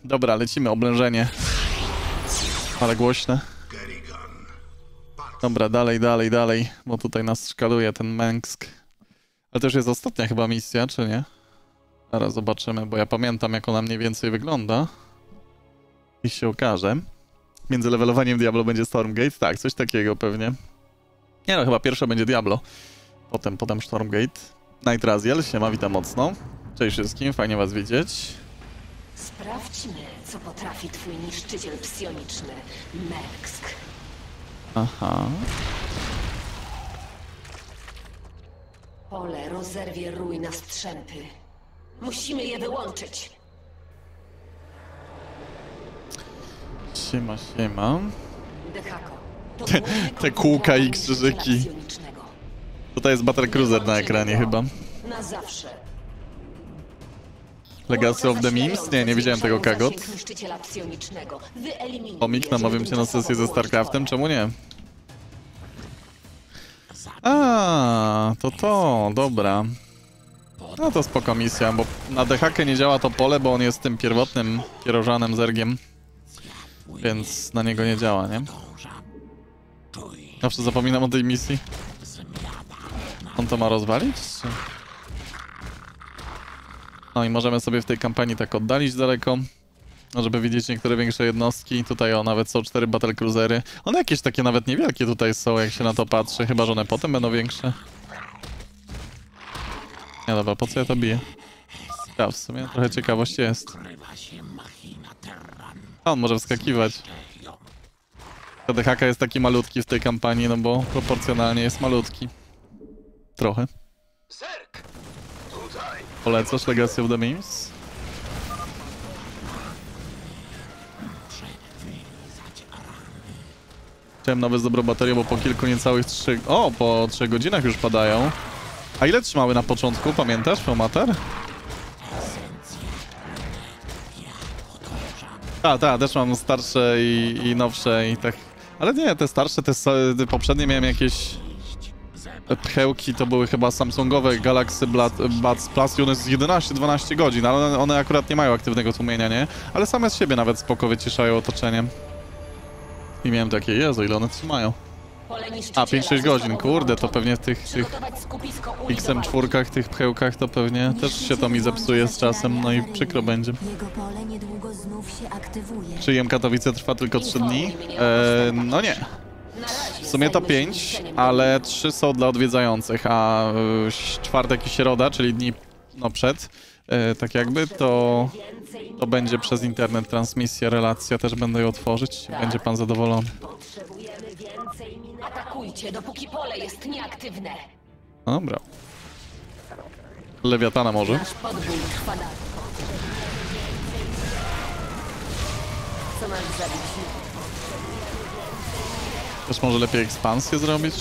Dobra, lecimy, oblężenie. Ale głośne. Dobra, dalej, bo tutaj nas szkaluje ten Mengsk. Ale to już jest ostatnia chyba misja, czy nie? Zaraz zobaczymy, bo ja pamiętam, jak ona mniej więcej wygląda. I się okaże. Między levelowaniem Diablo będzie Stormgate? Tak, coś takiego pewnie. Nie no, chyba pierwsze będzie Diablo. Potem Stormgate. Night Raziel, siema, witam mocno. Cześć wszystkim, fajnie was widzieć. Sprawdźmy, co potrafi twój niszczyciel psioniczny, Mengsk. Aha. Pole rozerwie rój na strzępy. Musimy je wyłączyć. Siema. Dehako, to Te kółka i krzyżyki. psionicznego. Tutaj jest Battle Cruiser na ekranie chyba. Na zawsze. Legacy of the Memes? Nie widziałem tego Kagot. Komik namawiam cię na sesję ze StarCraftem, czemu nie? A, to, dobra. No to spoko misja, bo na Dehakę nie działa to pole, bo on jest tym pierwotnym pierożanym zergiem. Więc na niego nie działa, nie? Zawsze zapominam o tej misji. On to ma rozwalić? Czy... No i możemy sobie w tej kampanii tak oddalić daleko, żeby widzieć niektóre większe jednostki. Tutaj o, nawet są 4 Battle Cruisery. One jakieś takie nawet niewielkie tutaj są, jak się na to patrzy. Chyba, że one potem będą większe. Nie, dobra, po co ja to biję? Ja, w sumie trochę ciekawość jest. A, on może wskakiwać. Ta DHK jest taki malutki w tej kampanii, no bo proporcjonalnie jest malutki. Trochę. Polecasz Legacy of the Memes? Chciałem nowe z dobrą baterią, bo po kilku niecałych 3... O, po 3 godzinach już padają. A ile trzymały na początku, pamiętasz, Fomater? Tak, też mam starsze i nowsze i tak... Ale nie, te starsze, te poprzednie miałem jakieś... Pchełki to były chyba Samsungowe Galaxy Buds Plus i one z 11-12 godzin, ale one akurat nie mają aktywnego tłumienia, nie? Ale same z siebie nawet spoko wyciszają otoczenie. I miałem takie, Jezu, ile one trzymają. A, 5-6 godzin, kurde, to pewnie w tych XM4, tych pchełkach to pewnie też się to mi zepsuje z czasem, no i przykro będzie. Przyjem Katowice trwa tylko 3 dni? No nie. W sumie to 5, ale 3 są dla odwiedzających, a czwartek i środa, czyli dni no przed, tak jakby, to będzie przez internet transmisja, relacja, też będę ją otworzyć i będzie pan zadowolony. Atakujcie, dopóki pole jest nieaktywne. Dobra. Lewiatana może? Nasz podbój trwa dalej. Co masz zabić? Też może lepiej ekspansję zrobić?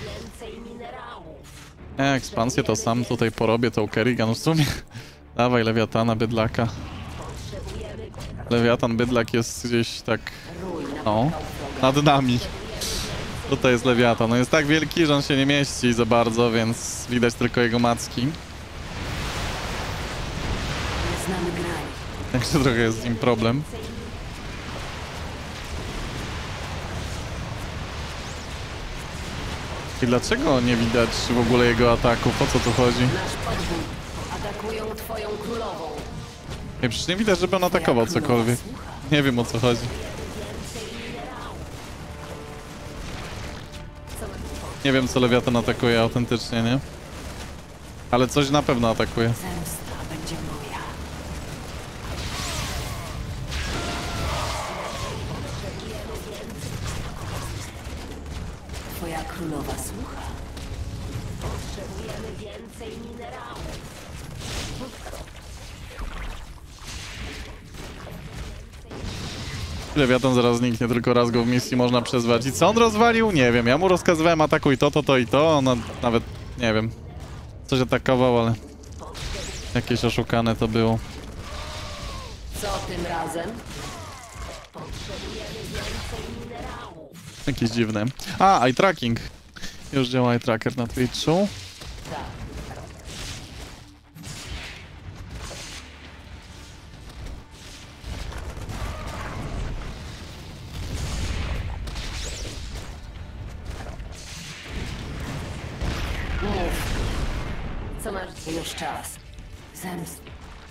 Nie, ekspansję to sam tutaj porobię, tą Kerrigan w sumie. Dawaj Lewiatana, bydlaka. Lewiatan, bydlak jest gdzieś tak... No, nad nami. Tutaj jest Lewiatan. No jest tak wielki, że on się nie mieści za bardzo, więc widać tylko jego macki. Także trochę jest z nim problem. I dlaczego nie widać w ogóle jego ataków? O co tu chodzi? Atakują twoją królową. Nie, przecież nie widać, żeby on atakował cokolwiek. Nie wiem, o co chodzi. Nie wiem, co Lewiatan atakuje autentycznie, nie? Ale coś na pewno atakuje. Zemsta będzie moja. Twoja królowa słucha. Potrzebujemy więcej minerałów. Lewiatan zaraz zniknie, tylko raz go w misji można przezwać. I co on rozwalił? Nie wiem. Ja mu rozkazywałem atakuj to i to. On nawet, nie wiem, coś atakował, ale jakieś oszukane to było. Co tym razem? Potrzebujemy więcej minerałów. Jakieś dziwne. A, eye tracking. Już działa eye tracker na Twitchu. Już czas. Zemst.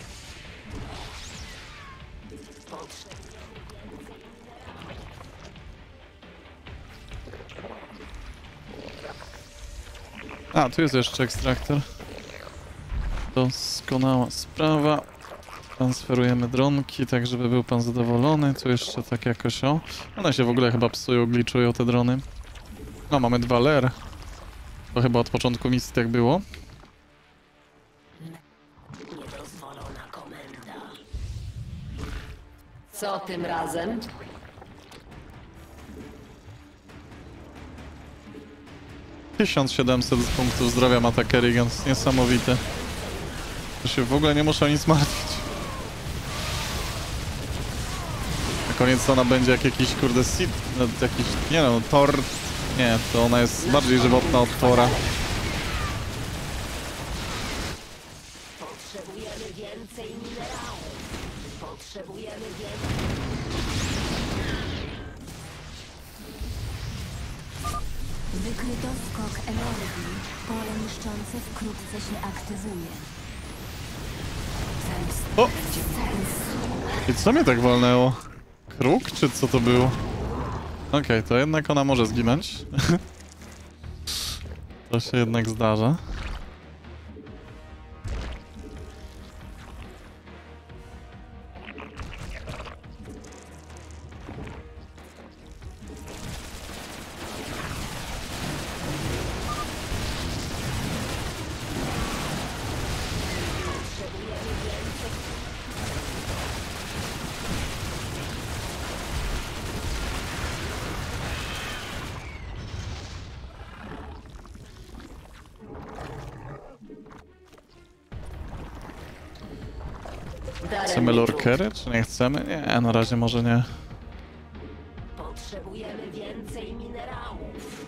A, tu jest jeszcze ekstraktor. Doskonała sprawa. Transferujemy dronki, tak żeby był pan zadowolony. Tu jeszcze tak jakoś o. One się w ogóle chyba psują, gliczują te drony. No, mamy 2 LR. To chyba od początku misji tak było. Niedozwolona komenda. Co tym razem? — 1700 punktów zdrowia ma ta Kerrigan, to jest niesamowite. To się w ogóle nie muszę o nic martwić. Na koniec ona będzie jak jakiś kurde Sid, jakiś, nie no, Thor. Nie, to ona jest bardziej żywotna od Thora. Potrzebujemy więcej minerałów. Potrzebujemy więcej. Wykryto skok energii. Pole niszczące wkrótce się aktywuje. O! I co mnie tak walnęło? Kruk, czy co to było? Okej, to jednak ona może zginąć. To się jednak zdarza. Chcemy lurkery, czy nie chcemy? Nie, na razie może nie. Potrzebujemy więcej minerałów.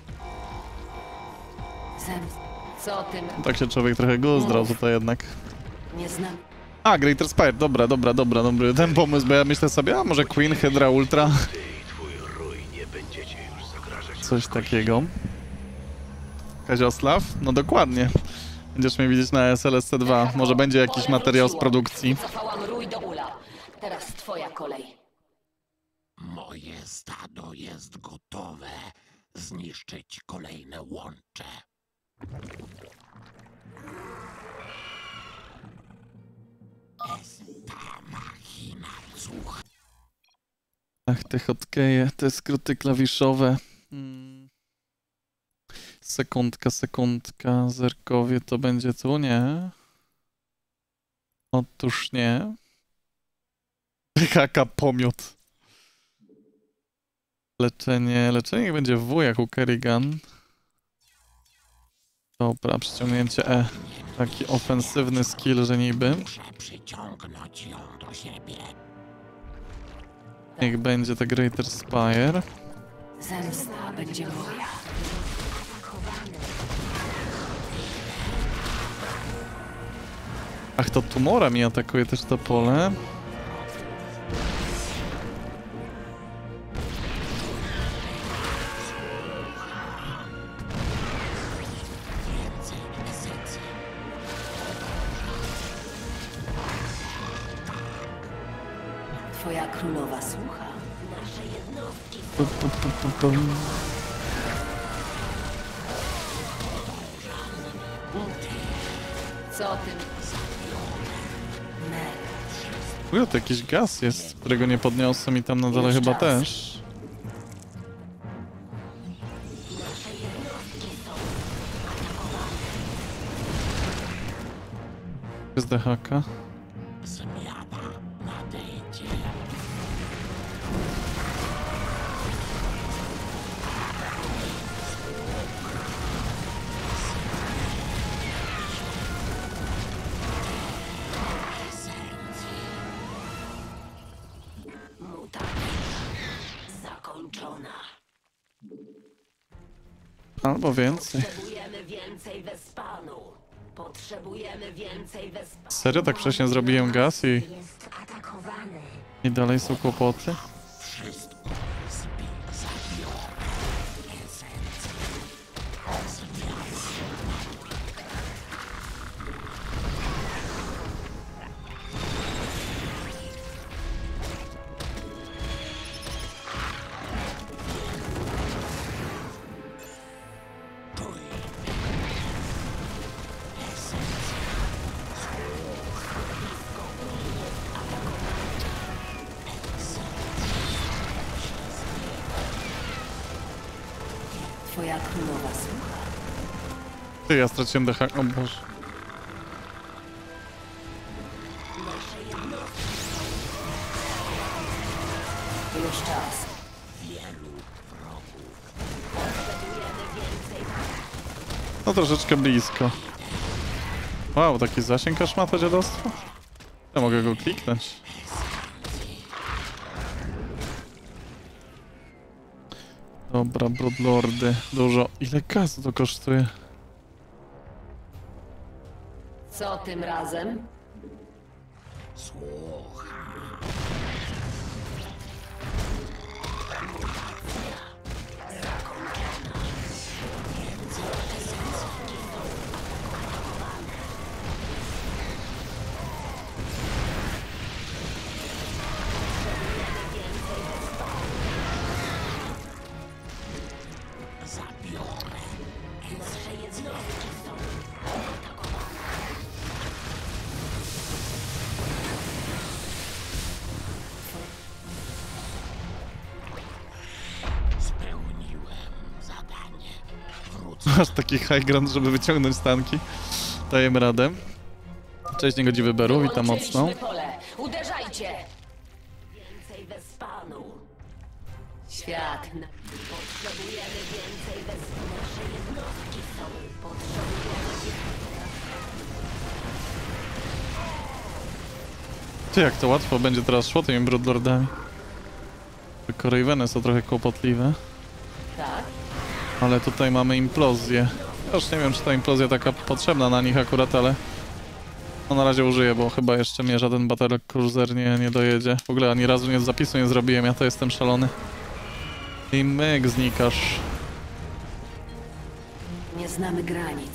Zemst. Co tym? Tak się człowiek trochę guzdrał tutaj jednak. Nie znam. A, Greater Spire, dobry ten pomysł, bo ja myślę sobie, a może Queen, Hydra, Ultra? Coś takiego. Kaziosław? No dokładnie. Będziesz mnie widzieć na SLSC2. Może będzie jakiś materiał z produkcji. Cofałam rój do ula. Teraz twoja kolej. Moje stado jest gotowe zniszczyć kolejne łącze. Esta machina słucha. Ach, te hotkeje, te skróty klawiszowe. Sekundka, zerkowie to będzie tu, nie? Otóż nie. Haka pomiot. Leczenie niech będzie W jak u Kerrigan. Dobra, przyciągnięcie E. Taki ofensywny skill, że niby. Muszę przyciągnąć ją do siebie. Niech będzie ta Greater Spire. Zemsta będzie moja. Ach, to Tumora mi atakuje też to pole. Twoja królowa słucha. Nasze jednostki. Co tym? Uj, to jakiś gaz jest, którego nie podniosłem i tam na dole chyba też. Jest DHK. Zmiana nadejdzie. Zakończona. Albo więcej. Potrzebujemy więcej Wespanu. Potrzebujemy więcej Wespanu. Serio, tak wcześnie zrobiłem gaz Jest atakowany. i dalej są kłopoty? Wszystko zabiorę. Esencję. Zmiana. Twoja królowa słucha. Ty, ja straciłem decha. O Boże. Już czas. No troszeczkę blisko. Wow, taki zasięg aż ma to dziadostwo? Ja mogę go kliknąć. Dobra, Broodlordy. Dużo. Ile gazu to kosztuje? Co tym razem? Spełniłem zadanie. Masz taki high ground, żeby wyciągnąć tanki. Dajemy radę. Cześć, niegodziwy Beru, witam mocno. Wyłączyliśmy pole. Uderzajcie! Więcej Wespanu. Świat. Potrzebujemy więcej Wespanu. Nasze jednostki są. Potrzebujemy Ty, jak to łatwo będzie teraz szło tymi Broodlordami. Tylko Raveny są trochę kłopotliwe. Tak? Ale tutaj mamy implozję. Ja już nie wiem, czy ta implozja taka potrzebna na nich akurat, ale... No na razie użyję, bo chyba jeszcze mnie żaden Battle Cruiser nie dojedzie. W ogóle ani razu nie zapisu nie zrobiłem, ja to jestem szalony. I myk znikasz. Nie znamy granic.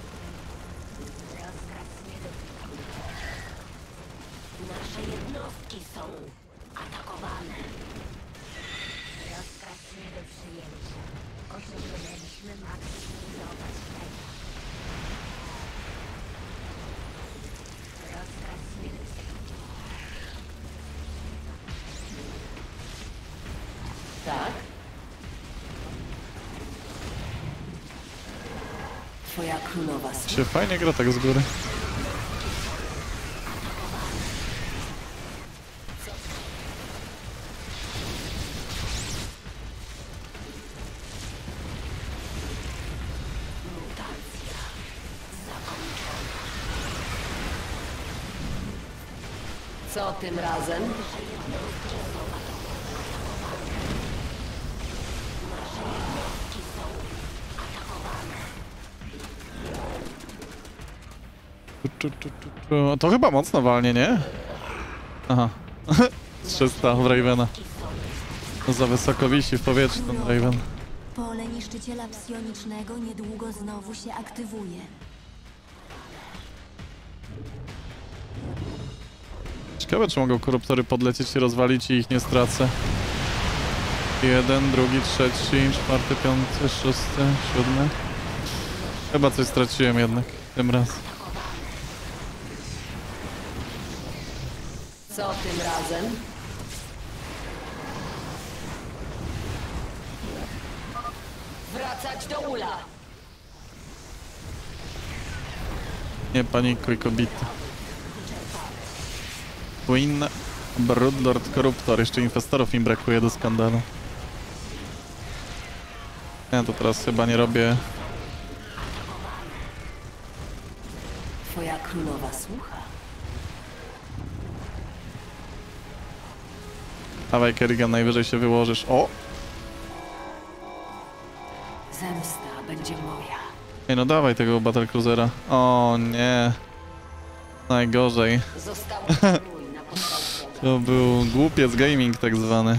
Nasze jednostki są atakowane. Rozkaz nie do przyjęcia. Osiągnęliśmy maksymalizować tego. Rozkaz nie do przyjęcia. Tak? Twoja królowa słucha. Się fajnie gra tak z góry. Co tym razem? To chyba mocno walnie, nie? Aha. 300 w Ravena. Za wysoko wisi w powietrzu ten Raven. Pole niszczyciela psionicznego niedługo znowu się aktywuje. Ciekawe, czy mogą koruptory podlecieć i rozwalić i ich nie stracę. Jeden, drugi, trzeci, czwarty, piąty, szósty, siódmy. Chyba coś straciłem jednak tym razem. Co tym razem? Wracać do ula! Nie panikuj, kobita. Queen, Broodlord, Koruptor. Jeszcze infestorów im brakuje do skandalu. Ja to teraz chyba nie robię. Twoja królowa słucha. Dawaj, Kerrigan, najwyżej się wyłożysz. O! Zemsta będzie moja. Nie no, dawaj tego Battlecruisera. O nie. Najgorzej. Została ruina podstawowa. To był głupiec gaming tak zwany.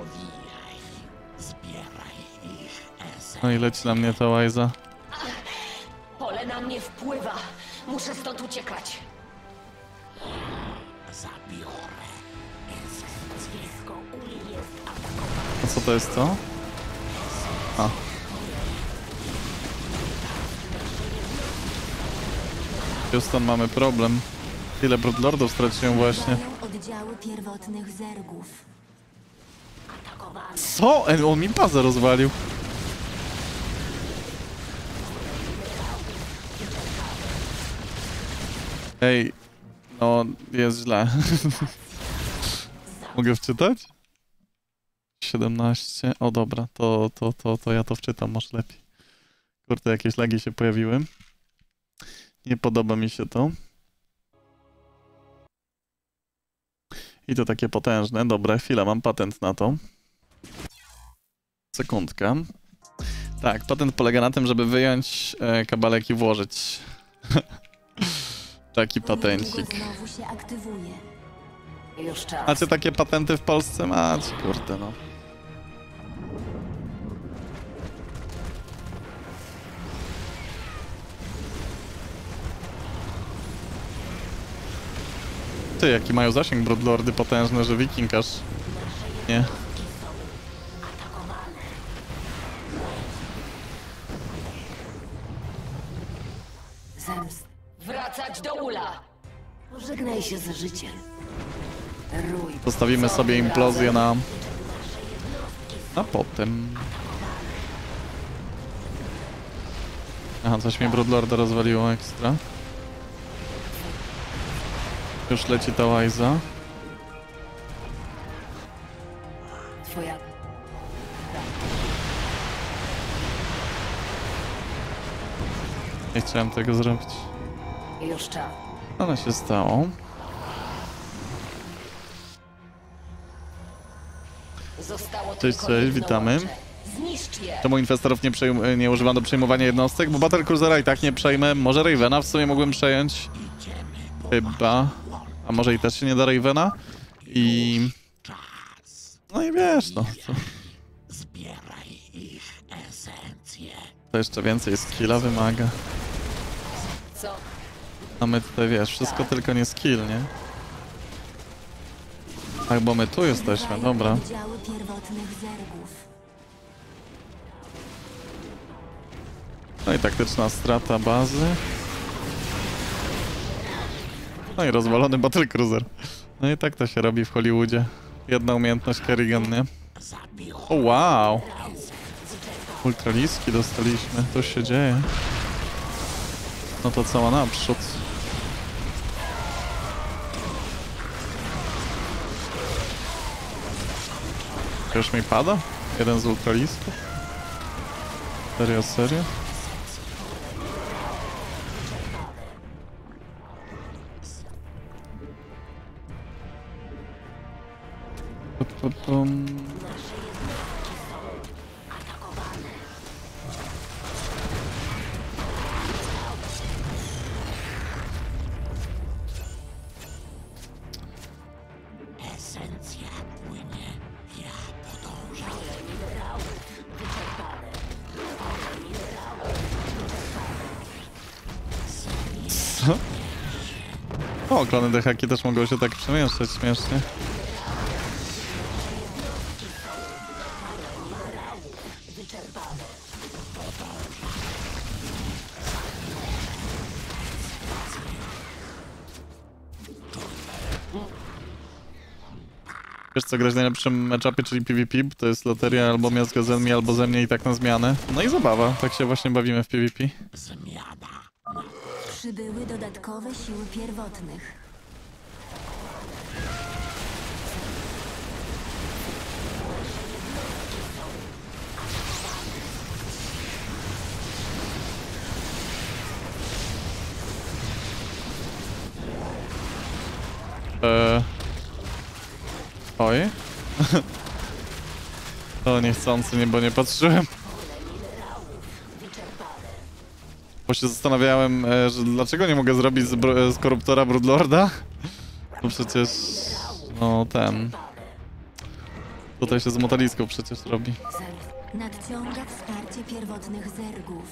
Zbieraj ich esencję. No i leci na mnie ta łajza. Pole na mnie wpływa. Muszę stąd uciekać. Zabiorę esencję. A co to jest to? A. Houston, mamy problem. Ile Broodlordów straciłem właśnie. Działają oddziały pierwotnych zergów. Co? On mi bazę rozwalił. Ej, no jest źle. Mogę wczytać? 17. O dobra, to ja to wczytam może lepiej. Kurde, jakieś lagi się pojawiły. Nie podoba mi się to. I to takie potężne. Dobra, chwila, mam patent na to. Sekundka. Tak, patent polega na tym, żeby wyjąć kabelek i włożyć. Taki patencik. Znowu się aktywuje. Już czas. Macie takie patenty w Polsce? Macie, kurde no. Ty, jaki mają zasięg Broodlordy potężny, że wiking aż... Nie. Zemst. Wracać do ula! Pożegnaj się z życiem. Rój. Zostawimy sobie implozję na potem. Aha, coś mi Broodlorda rozwaliło ekstra. Już leci ta łajza. Twoja... Nie chciałem tego zrobić. Już czas. Ale się stało. Zostało Cześć, tylko cześć, jedno witamy. łącze. Zniszcz je! Czemu inwestorów nie używam do przejmowania jednostek? Bo Battlecruisera i tak nie przejmę. Może Ravena w sumie mógłbym przejąć. Chyba. A może i też się nie da Ravena? I... No i wiesz, no. Zbieraj ich esencję. To jeszcze więcej skilla wymaga. Co? A my tutaj, wiesz, wszystko tylko nie skill, nie? Tak, bo my tu jesteśmy, dobra. Oddziały pierwotnych zergów. No i taktyczna strata bazy. No i rozwalony Battlecruiser. No i tak to się robi w Hollywoodzie. Jedna umiejętność Kerrigan, nie? O wow! Ultraliski dostaliśmy, to się dzieje. No to cała naprzód. Już mi pada? Jeden z ultralisków? Serio, serio? Pum. Esencja płynie. Ja podążam. O, klony dehaki też mogą się tak przemieszczać śmiesznie. Wiesz co, grać w najlepszym matchupie, czyli PvP, bo to jest loteria albo miast gazelmi, albo ze mnie i tak na zmianę. No i zabawa, tak się właśnie bawimy w PvP. Zmiana. Przybyły dodatkowe siły pierwotnych. Oj. To niechcący, nie, bo nie patrzyłem. Bo się zastanawiałem, że dlaczego nie mogę zrobić z koruptora Broodlorda? No przecież... No ten... Tutaj się z motaliską przecież robi. Nadciąga wsparcie pierwotnych zergów.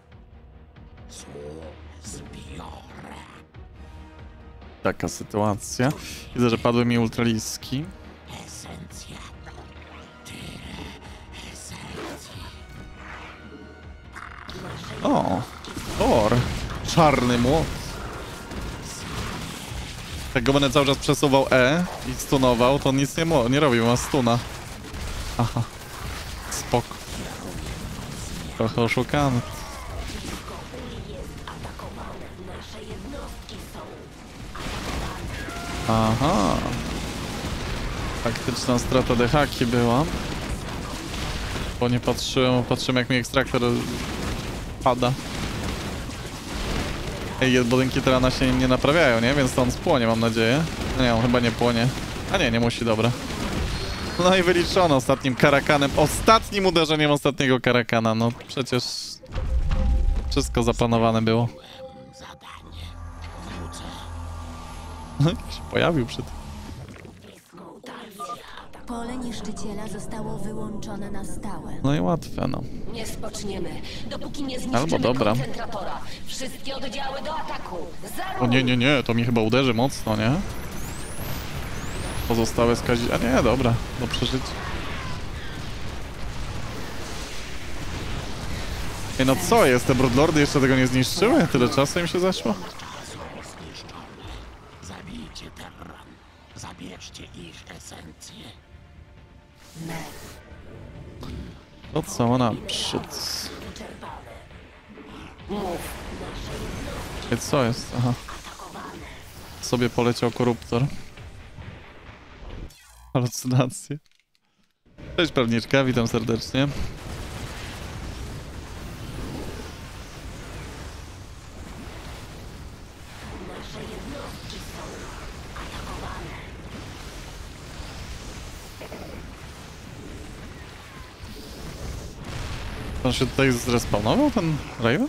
Zbiorę. Taka sytuacja. Widzę, że padły mi ultraliski. Esencja. Tyle esencji. O! Thor! Czarny młot. Jak go będę cały czas przesuwał E i stunował, to on nic nie robił, ma stuna. Aha. Spoko. Trochę oszukany. Aha. Faktyczna strata DH-ki była. Bo nie patrzyłem jak mi ekstraktor pada. Ej, budynki terana się nie naprawiają, nie? Więc to on spłonie, mam nadzieję. No nie, on chyba nie płonie. A nie musi, dobra. No i wyliczono ostatnim karakanem. Ostatnim uderzeniem ostatniego karakana. No przecież wszystko zaplanowane było. Zadanie. Wrócę. No i się pojawił przy tym. Pole niszczyciela zostało wyłączone na stałe. No i łatwe, no. Nie spoczniemy, dopóki nie zniszczymy Albo dobra. koncentratora. Wszystkie oddziały do ataku. Za O nie, to mi chyba uderzy mocno, nie? Pozostałe skazi... A nie, dobra, do przeżycia. Ej, no co jest? Te Broodlordy jeszcze tego nie zniszczyły? Tyle czasu im się zeszło? Czasu zniszczone. Zabijcie Terran. Zabierzcie ich esencję. To co naprzód? Ej, co jest? Aha. Sobie poleciał koruptor. Halucynacje. Cześć prawniczka, witam serdecznie. On się tutaj zrespawnował, ten Raven?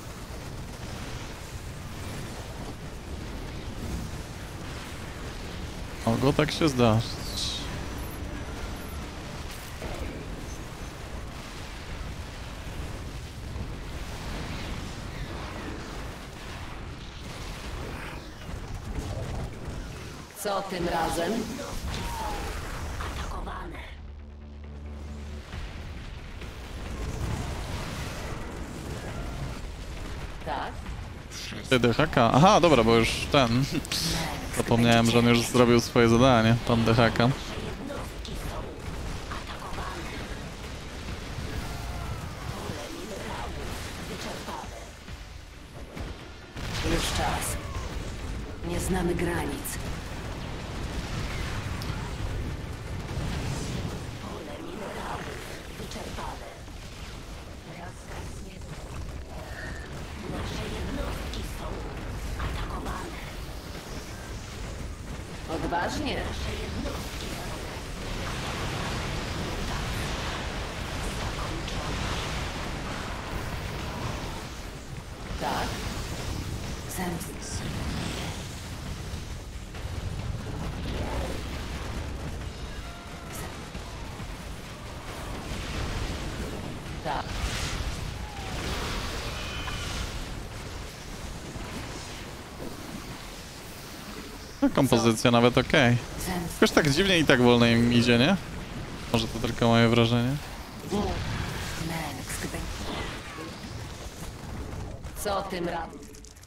Mogło tak się zdarzyć. Co tym razem? Tak? DHK. Aha, dobra, bo już ten. Zapomniałem, że on już zrobił swoje zadanie, pan DHK. Już czas. Nie znamy granic. Odważnie. Tak? Zemst. Tak. Kompozycja nawet okej. Zemst. Jakoś tak dziwnie i tak wolno im idzie, nie? Może to tylko moje wrażenie. Co tym razem?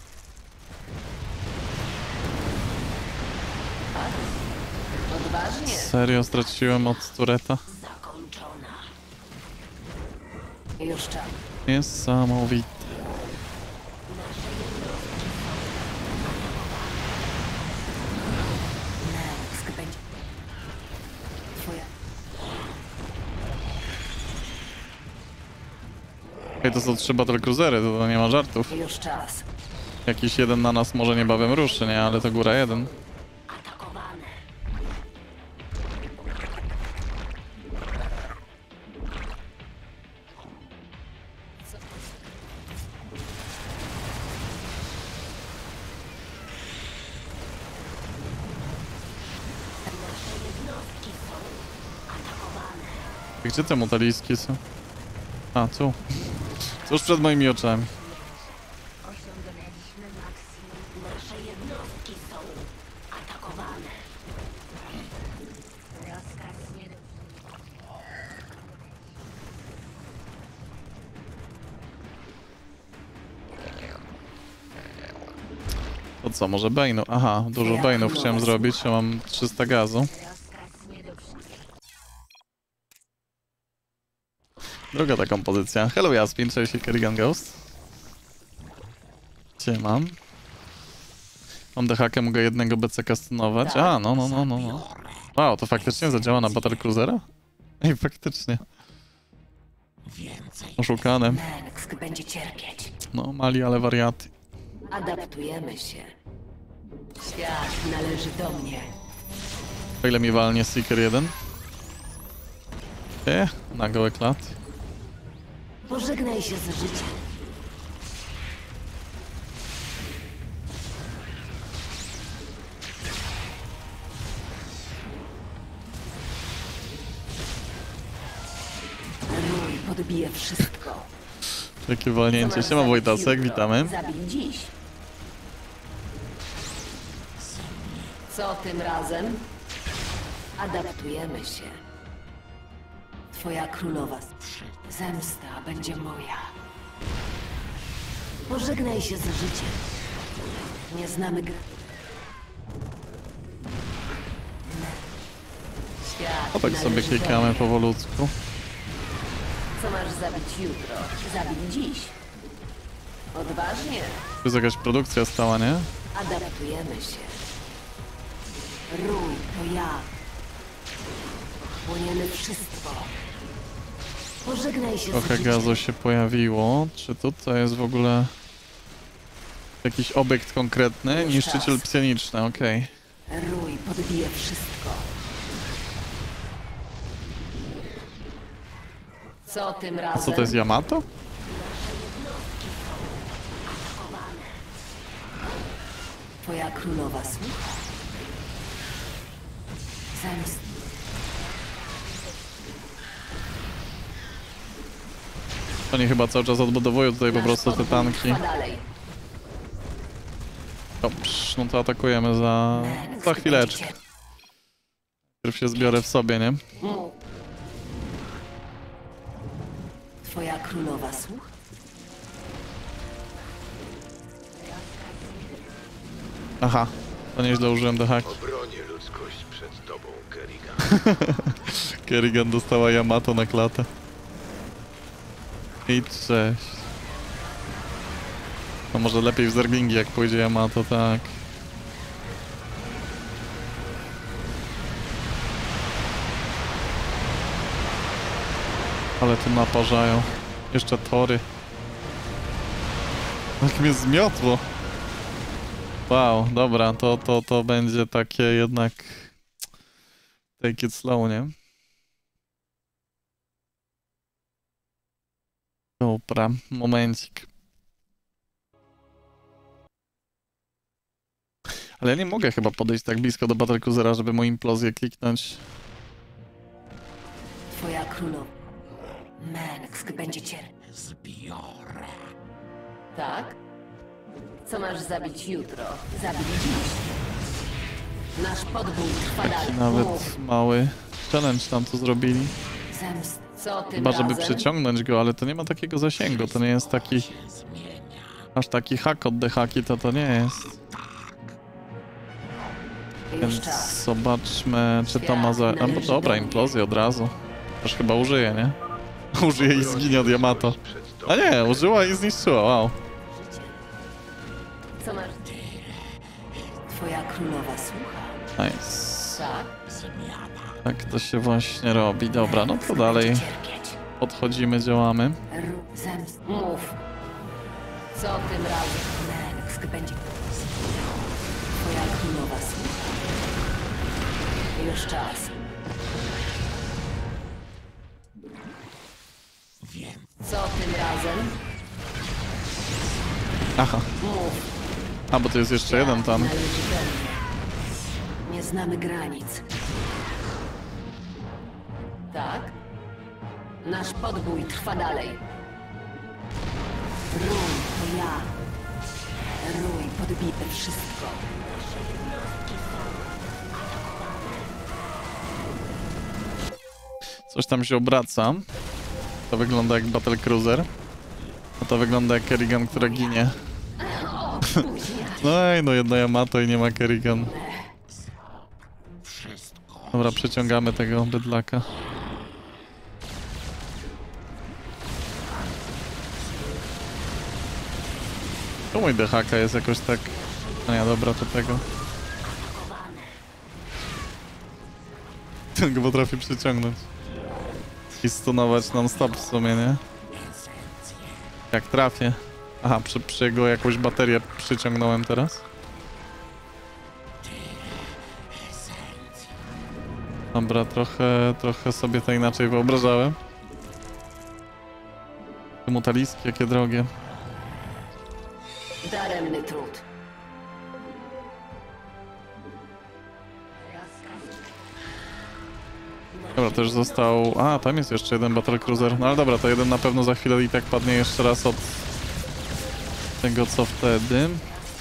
Tak? Odważnie. Serio straciłem od tureta. Zakończona. Już czas. Niesamowite. Nesk będzie. Twoja. Ej, to są 3 battlecruisery, to nie ma żartów. Już czas. Jakiś jeden na nas może niebawem ruszy, nie? Ale to góra jeden. Atakowane. Gdzie te mutaliski są? A, tu. Tuż przed moimi oczami. Osiągnęliśmy maksimum. Nasze jednostki są atakowane. Rozkaz nie do... To co, może Bane'u? Aha, dużo Bane'ów chciałem zrobić, a mam 300 gazu. Rozkaz nie do przyjęcia. Druga ta kompozycja. Hello Jaspin, cześć i Kerrigan Ghost. Gdzie mam? Mam dehakę, mogę jednego BCK stunować. A, no. Wow, to faktycznie zadziała na Battlecruisera? Ej, faktycznie. Więcej. Oszukane. Mengsk będzie cierpieć. No, mali, ale wariaty. Adaptujemy się. Świat należy do mnie. O ile mi walnie Seeker 1? Na gołe klaty. Pożegnaj się z życiem. Rój podbije wszystko. Jakie walnięcie. Siema Wojtasek, witamy. Zabij dziś. Co tym razem? Adaptujemy się. Twoja królowa. Zemsta będzie moja. Pożegnaj się z życiem. Nie znamy gry. Świat A tak sobie należy do klikamy mnie. powolutku. Co masz zabić jutro? Zabij dziś. Odważnie. Tu jest jakaś produkcja stała, nie? Adaptujemy się. Rój to ja. Płoniemy wszystko. Pożegnaj się z Trochę życiem. gazu się pojawiło. Czy tutaj jest w ogóle jakiś obiekt konkretny? Już Niszczyciel czas. psioniczny, okej. Rój podbije wszystko. Co tym razem? Co to jest Yamato? Twoja królowa słucha. Zemst. Oni chyba cały czas odbudowują tutaj po prostu te tanki. Trwa dalej. Dobrze, no to atakujemy za chwileczkę. Najpierw się zbiorę w sobie, nie? Mów. Twoja królowa słucha. Aha, to nieźle użyłem do hack. Obronię ludzkość przed tobą, Kerrigan. Kerrigan dostała Yamato na klatę. I cześć. No może lepiej w Zerglingi jak pójdzie Yamato, tak. Ale tu naparzają. Jeszcze tory. Jak mnie zmiotło. Wow, dobra, to będzie takie jednak... Take it slow, nie? Dobra, momencik. Ale ja nie mogę chyba podejść tak blisko do Battlecruisera, żeby mu implozję kliknąć. Twoja królowa. Mengsk będzie cierpieć. Zbiorę. Tak? Co masz zabić jutro? Zabij dziś. Nasz podbój trwa dalej. Mów. Nawet mały challenge tam tu zrobili. Zemst. Co tym Chyba żeby razem? przyciągnąć go, ale to nie ma takiego zasięgu. To nie jest taki... Aż taki hack od dehaki to nie jest. Już Więc czas. zobaczmy, czy to ma za... A, bo dobra, implozję od razu. Aż chyba użyje, nie? Użyje i zginie od Yamato. Przed A tobą. nie, użyła i zniszczyła, wow. Co masz? Twoja królowa słucha. Nice. Tak? Tak to się właśnie robi. Dobra, no to dalej Będzie cierpieć. podchodzimy, działamy. Zemst. Mów. Co tym razem? Mengsk będzie. Twoja królowa słucha. Już czas. Co tym razem? Aha, Mów. a bo to jest jeszcze jeden tam. Należy do mnie. Nie znamy granic. Tak? Nasz podbój trwa dalej. Rój to ja. Rój podbije wszystko. Coś tam się obraca. To wygląda jak Battlecruiser. A to wygląda jak Kerrigan, która ginie. No i no jedno Yamato i nie ma Kerrigan. Dobra, przeciągamy tego bydlaka. Tu mój DHK jest jakoś tak No nie, dobra, to tego. Ten go potrafi przyciągnąć. I stunować non-stop w sumie, nie? Jak trafię. Aha, przy jego jakąś baterię przyciągnąłem teraz. Dobra, trochę sobie to inaczej wyobrażałem. Te mutaliski, jakie drogie. Daremny trud. Dobra, też został... A, tam jest jeszcze jeden battlecruiser. No ale dobra, to jeden na pewno za chwilę i tak padnie jeszcze raz od tego, co wtedy.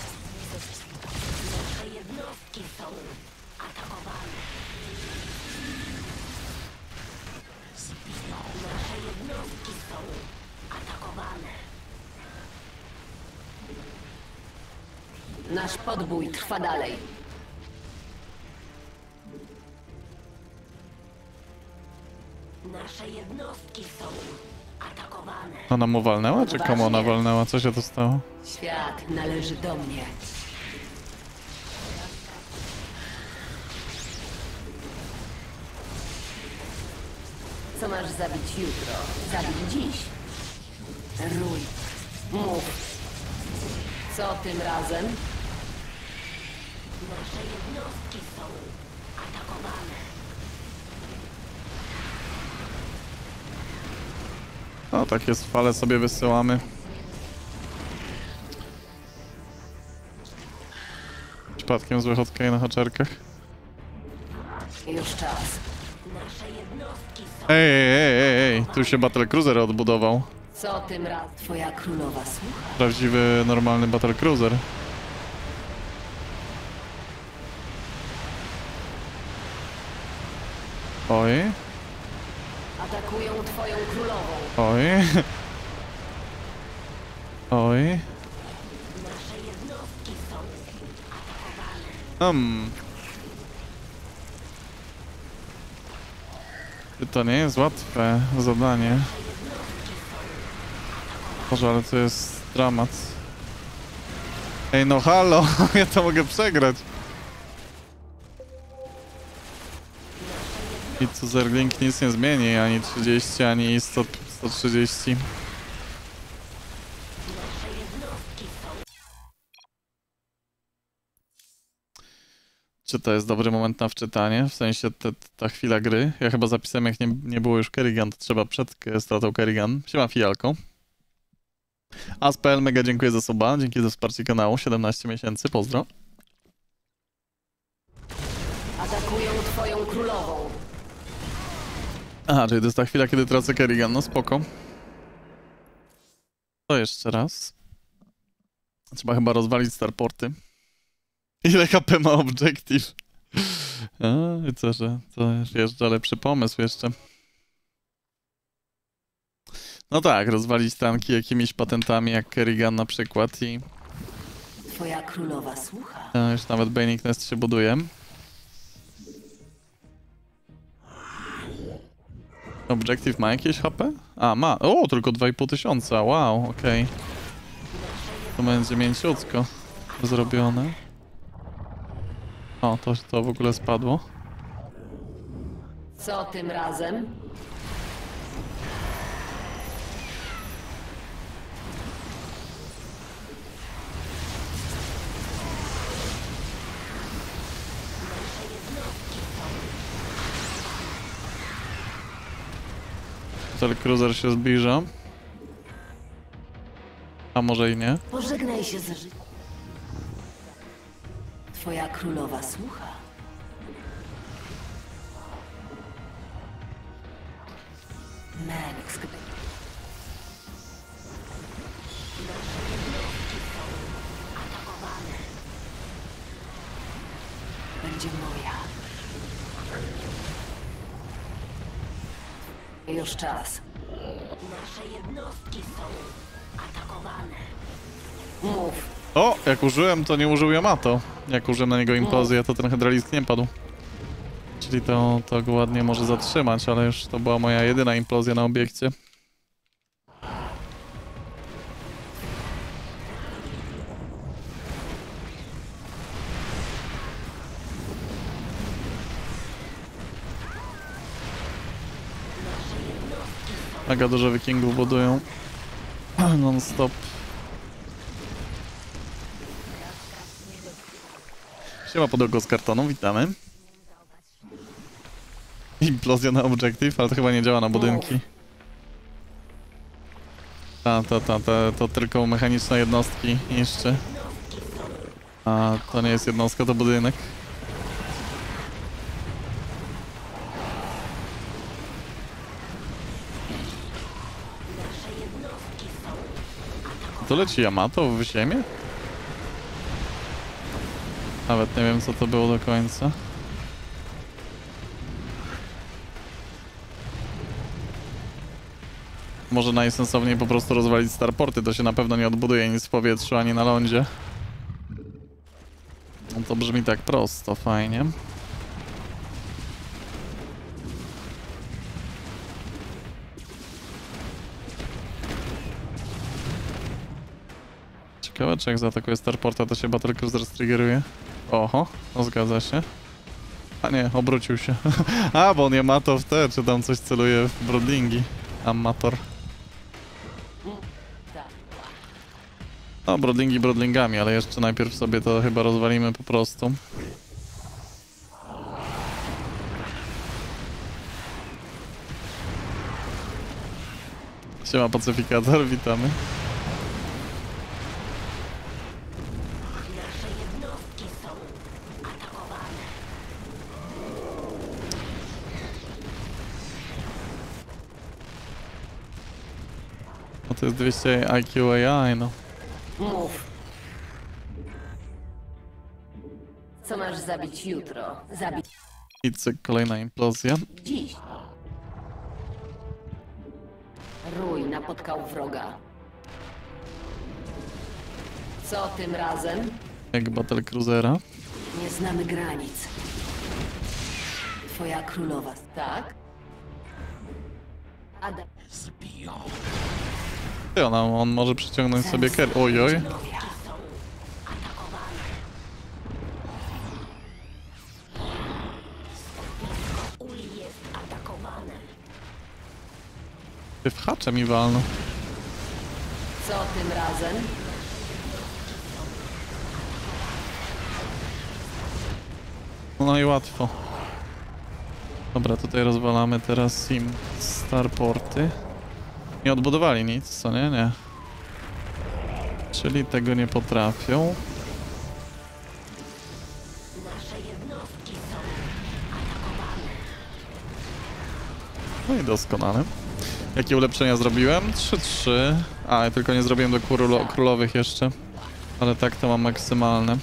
Nasz podbój trwa dalej. Nasze jednostki są atakowane. Ona mu walnęła, czy komu ona walnęła? Co się to stało? Świat należy do mnie. Co masz zabić jutro? Zabij dziś. Rój. Mów. Co tym razem? Nasze jednostki są atakowane. No, takie fale sobie wysyłamy. Przypadkiem złych odkej na haczerkach. Już czas. Nasze jednostki są Ej, tu się battlecruiser odbudował. Co tym razem? Twoja królowa słucha. Prawdziwy, normalny battlecruiser. Oj, Atakują twoją królową. oj. Oj. nasze jednostki są To nie jest łatwe zadanie. Boże, ale to jest dramat. Ej, no halo, ja to mogę przegrać. I co Zerglink nic nie zmieni, ani 30, ani 130. Czy to jest dobry moment na wczytanie? W sensie ta chwila gry. Ja chyba zapisałem, jak nie było już Kerrigan, to trzeba przed stratą Kerrigan. Siema Fijalko. As.pl, mega dziękuję za suba, dzięki za wsparcie kanału, 17 miesięcy, pozdro. Atakują twoją królową. Aha, czyli to jest ta chwila, kiedy tracę Kerrigan, no spoko. To jeszcze raz. Trzeba chyba rozwalić starporty. Ile HP ma Objective? A, i co, że to wjeżdża lepszy pomysł jeszcze. No tak, rozwalić tanki jakimiś patentami jak Kerrigan na przykład i... Twoja królowa słucha. Już nawet Banic Nest się buduje. Objective ma jakieś HP? A, ma. O, tylko 2500. Wow, okej. To będzie mięciutko zrobione. O, to w ogóle spadło. Co tym razem? Cruiser się zbliża. A może i nie? Pożegnaj się z życiem. Twoja królowa słucha. Menix. Będzie moja. Już czas. nasze jednostki są atakowane. Mów. O, jak użyłem, to nie użył Yamato. Jak użyłem na niego implozję, to ten hydralisk nie padł. Czyli to go ładnie może zatrzymać, ale już to była moja jedyna implozja na obiekcie. Mega dużo wikingów budują. Non-stop. Siema podłogo z kartonu, witamy. Implozja na objective, ale to chyba nie działa na budynki. To tylko mechaniczne jednostki niszczy. A to nie jest jednostka, to budynek. To leci Yamato w ziemię? Nawet nie wiem co to było do końca. Może najsensowniej po prostu rozwalić starporty, to się na pewno nie odbuduje nic w powietrzu ani na lądzie. No to brzmi tak prosto, fajnie. Ciekawe, czy jak zaatakuje starporta, to się Battlecruiser striggeruje. Oho, no zgadza się. A nie, obrócił się. A, bo on Yamato w te, czy tam coś celuje w Brodlingi. Amator. No, Brodlingi Brodlingami, ale jeszcze najpierw sobie to chyba rozwalimy po prostu. Siema Pacyfikator, witamy. No to jest 200 IQ AI, no. Mów. Co masz zabić jutro? Zabić I cyk, kolejna implozja. dziś. Rój napotkał wroga. Co tym razem? Jak Battlecruisera. Nie znamy granic. Twoja królowa, tak? Adam. Zbiją. Ty, on może przyciągnąć sobie ker... Ojoj. Ty w hacze mi walną. Co tym razem? No i łatwo. Dobra, tutaj rozwalamy teraz im starporty. Nie odbudowali nic, co nie? Nie. Czyli tego nie potrafią. No i doskonale. Jakie ulepszenia zrobiłem? 3-3. A, ja tylko nie zrobiłem do królowych jeszcze. Ale tak to mam maksymalne.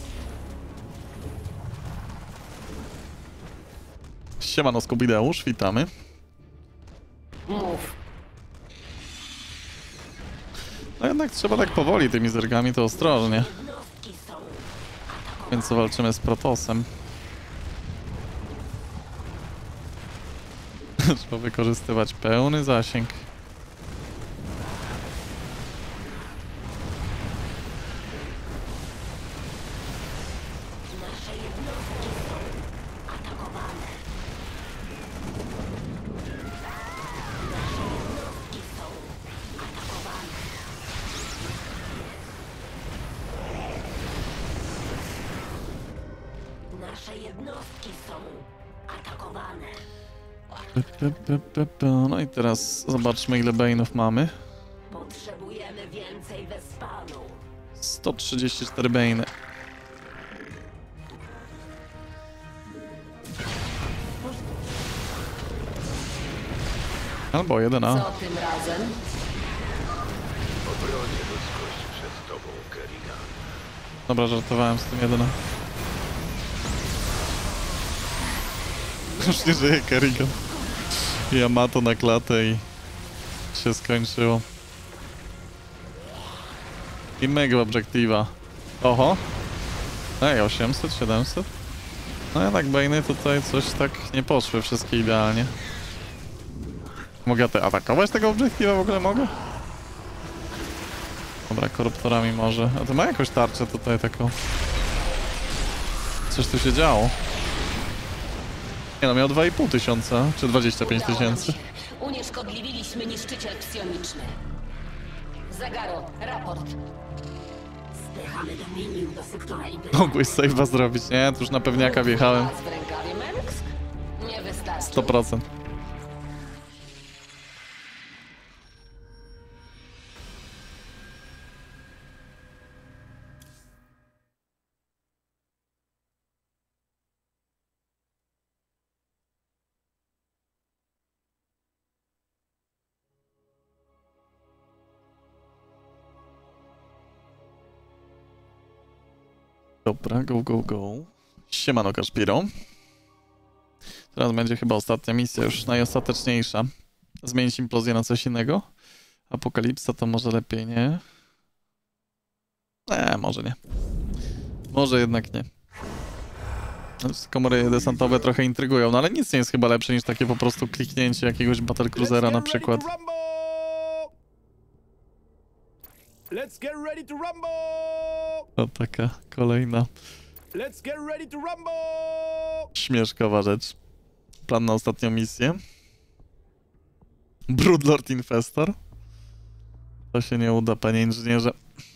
Siemano Skubideusz, witamy. Mów. No jednak trzeba tak powoli tymi zergami, to ostrożnie. Więc walczymy z Protosem. Trzeba wykorzystywać pełny zasięg. Nasze jednostki są atakowane. No i teraz zobaczmy ile Bane'ów mamy. Potrzebujemy więcej Wespanu. 134 Bane'y. Albo 1A. Co tym razem? Obronię ludzkość przed tobą, Kerrigan. Dobra, żartowałem z tym 1A. Już nie żyje Kerrigan. Yamato na klatę i się skończyło. I mega obiektywa. Oho. Ej, 800, 700. No jednak Bane'y tutaj coś tak nie poszły wszystkie idealnie. Mogę atakować tego obiektywa w ogóle mogę? Dobra, koruptorami może. A to ma jakąś tarczę tutaj taką. Coś tu się działo. Nie no, miał 2,5 tysiąca, czy 25 Udało nam tysięcy. się. Unieszkodliwiliśmy niszczyciel psioniczny. Zagaro, raport. Spychamy Dominium do sektora Mogłeś save'a zrobić, nie? To już na pewniaka wjechałem. Pas w rękawie, Mengsk? Nie wystarczy. 100%. Dobra, go, go, go. Siemano, Kaszpiro. Teraz będzie chyba ostatnia misja, już najostateczniejsza. Zmienić implozję na coś innego. Apokalipsa to może lepiej, nie? Może nie. Może jednak nie. Komory desantowe trochę intrygują, no ale nic nie jest chyba lepsze niż takie po prostu kliknięcie jakiegoś battlecruisera na przykład. Let's get ready to rumble! To taka kolejna Let's get ready to rumble! śmieszkowa rzecz. Plan na ostatnią misję. Broodlord Infestor. To się nie uda, panie inżynierze.